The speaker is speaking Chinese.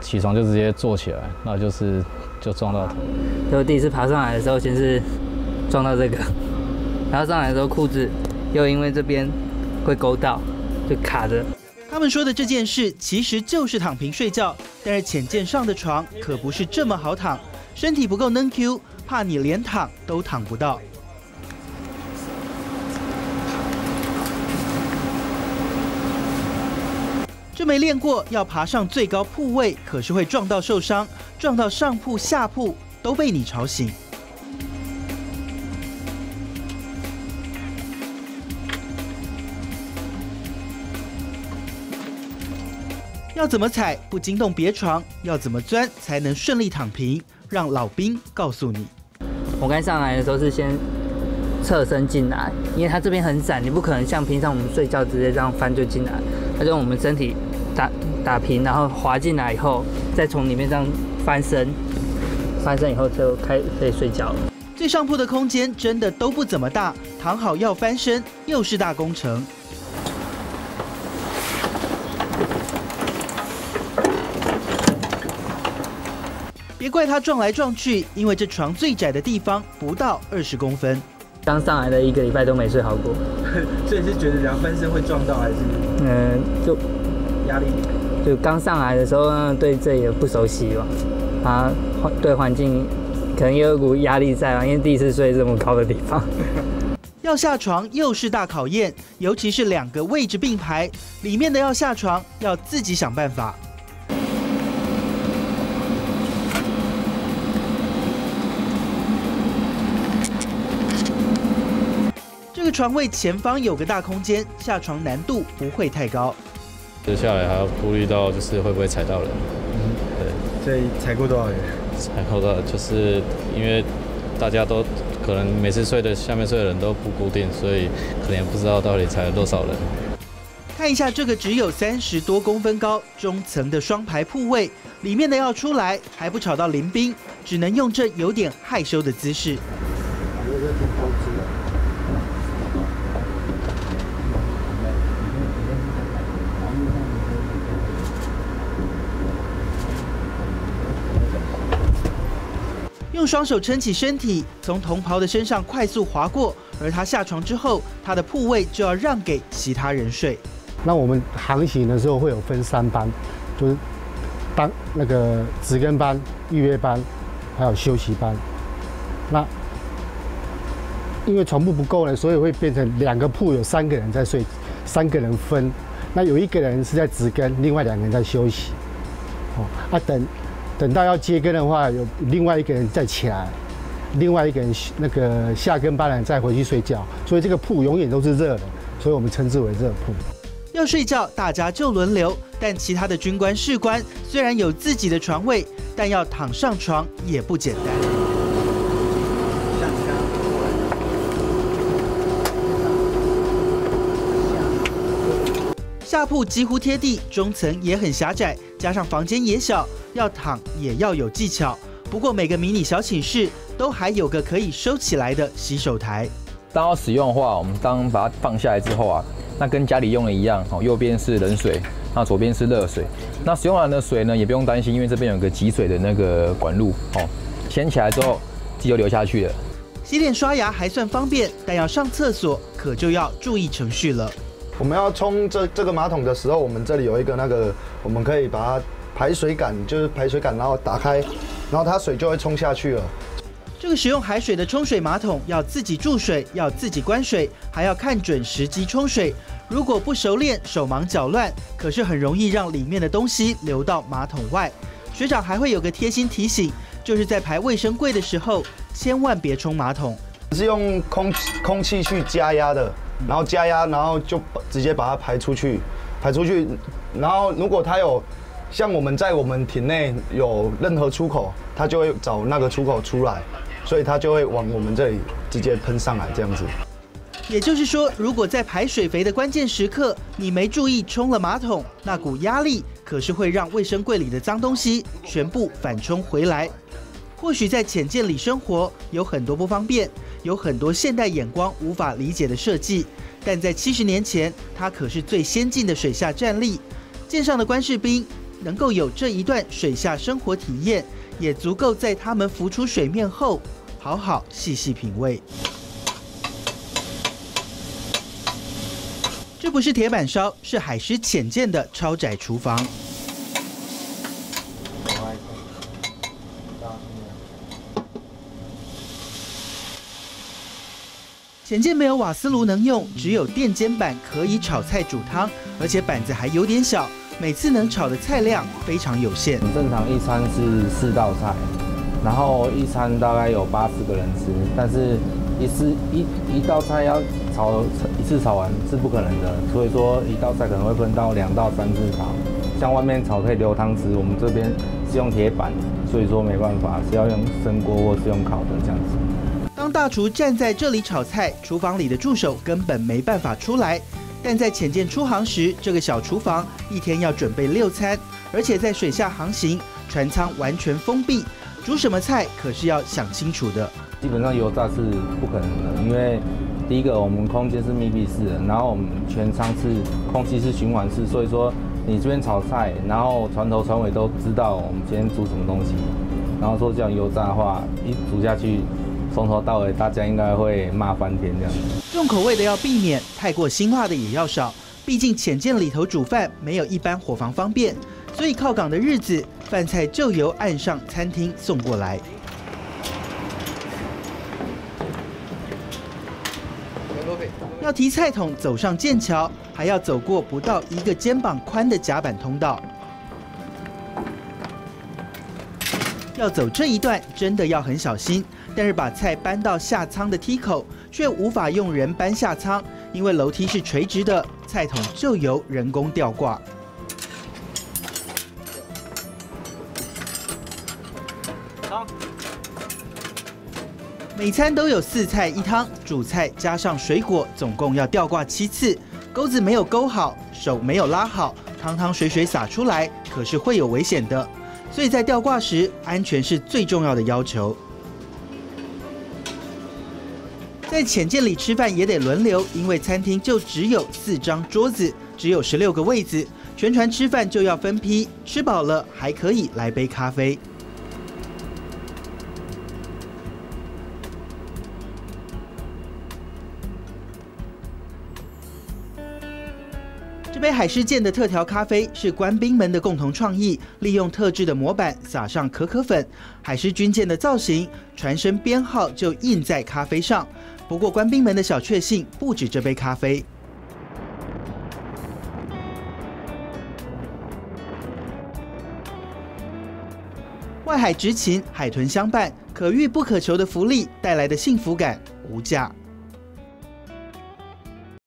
起床就直接坐起来，那就撞到头。 就第一次爬上来的时候，先是撞到这个，然后上来的时候裤子又因为这边会勾到，就卡着。 他们说的这件事其实就是躺平睡觉，但是浅见上的床可不是这么好躺，身体不够能 Q， 怕你连躺都躺不到。这没练过，要爬上最高铺位，可是会撞到受伤，撞到上铺下铺都被你吵醒。要怎么踩不惊动别床？要怎么钻才能顺利躺平？让老兵告诉你。 我刚上来的时候是先侧身进来，因为它这边很窄，你不可能像平常我们睡觉直接这样翻就进来，它就用我们身体打平，然后滑进来以后，再从里面这样翻身以后就可以睡觉了。 最上铺的空间真的都不怎么大，躺好要翻身又是大工程。别怪它撞来撞去，因为这床最窄的地方不到20公分。 刚上来的1个礼拜都没睡好过， 所以是觉得两翻身会撞到，还是就压力？ 就刚上来的时候呢，对这也不熟悉吧，对环境可能也有股压力在吧，因为第一次睡这么高的地方。 要下床又是大考验，尤其是2个位置并排，里面的要下床要自己想办法。这个床位前方有个大空间，下床难度不会太高。 接下来还要顾虑到就是会不会踩到人。 对。所以踩过多少人？ 踩过的，就是因为大家都可能每次下面睡的人都不固定，所以可能也不知道到底踩了多少人。 看一下这个只有30多公分高中层的双排铺位，里面的要出来还不吵到邻兵，只能用这有点害羞的姿势。用双手撑起身体，从同袍的身上快速滑过，而他下床之后，他的铺位就要让给其他人睡。 那我们航行的时候会有分3班，就是那个值更班、预约班，还有休息班。那因为床铺不够呢，所以会变成2个铺有3个人在睡，3个人分。那有1个人是在值更，另外2个人在休息。等到要接更的话，有另外1个人再起来，另外1个人那个下更班人再回去睡觉，所以这个铺永远都是热的，所以我们称之为热铺。 要睡觉，大家就轮流，但其他的军官士官虽然有自己的床位，但要躺上床也不简单。下铺几乎贴地，中层也很狭窄，加上房间也小，要躺也要有技巧。不过每个迷你小寝室都还有个可以收起来的洗手台。 当要使用的话，我们当把它放下来之后啊，那跟家里用的一样，右边是冷水，那左边是热水。那使用完的水呢，也不用担心，因为这边有个集水的那个管路，掀起来之后自己就流下去了。 洗脸刷牙还算方便，但要上厕所可就要注意程序了。 我们要冲这个马桶的时候，我们这里有一个我们可以把它排水杆，就是排水杆，然后打开，然后它水就会冲下去了。 这个使用海水的冲水马桶要自己注水，要自己关水，还要看准时机冲水。如果不熟练，手忙脚乱，可是很容易让里面的东西流到马桶外。学长还会有个贴心提醒，就是在排卫生柜的时候，千万别冲马桶。 是用空气去加压的，然后加压，然后就直接把它排出去，然后如果它有像我们在我们体内有任何出口，它就会找那个出口出来，所以它就会往我们这里直接喷上来这样子。 也就是说，如果在排水肥的关键时刻，你没注意冲了马桶，那股压力可是会让卫生柜里的脏东西全部反冲回来。或许在浅见里生活有很多不方便，有很多现代眼光无法理解的设计，但在70年前，它可是最先进的水下战力。舰上的官士兵能够有这一段水下生活体验，也足够在它们浮出水面后，好好细细品味。这不是铁板烧，是海狮浅见的超窄厨房。浅见没有瓦斯炉能用，只有电煎板可以炒菜煮汤，而且板子还有点小，每次能炒的菜量非常有限。 正常一餐是4道菜，然后一餐大概有80个人吃，但是一道菜要炒一次炒完是不可能的，所以说一道菜可能会分到2到3次炒。像外面炒可以留汤匙，我们这边是用铁板，所以说没办法，是要用生锅或是用烤的这样子。 当大厨站在这里炒菜，厨房里的助手根本没办法出来。但在浅见出航时，这个小厨房一天要准备6餐，而且在水下航行，船舱完全封闭，煮什么菜可是要想清楚的。 基本上油炸是不可能的，因为第一个我们空间是密闭式的，然后我们全舱是空气是循环式，所以说你这边炒菜，然后船头船尾都知道我们今天煮什么东西。然后说这样油炸的话，一煮下去，从头到尾大家应该会骂翻天这样。 重口味的要避免，太过辛辣的也要少。毕竟浅见里头煮饭没有一般伙房方便，所以靠港的日子，饭菜就由岸上餐厅送过来。要提菜桶走上剑桥，还要走过不到1个肩膀宽的甲板通道。要走这一段真的要很小心，但是把菜搬到下舱的梯口，却无法用人搬下舱，因为楼梯是垂直的，菜桶就由人工吊挂。每餐都有4菜1汤，主菜加上水果，总共要吊挂7次。钩子没有钩好，手没有拉好，汤水洒出来，可是会有危险的。所以在吊挂时，安全是最重要的要求。在浅见里吃饭也得轮流，因为餐厅就只有4张桌子，只有16个位子，全船吃饭就要分批，吃饱了还可以来杯咖啡。这杯海狮见的特调咖啡是官兵们的共同创意，利用特制的模板撒上可可粉，海狮军舰的造型，船身编号就印在咖啡上。不过官兵们的小确幸不止这杯咖啡。外海执勤，海豚相伴，可遇不可求的福利带来的幸福感无价。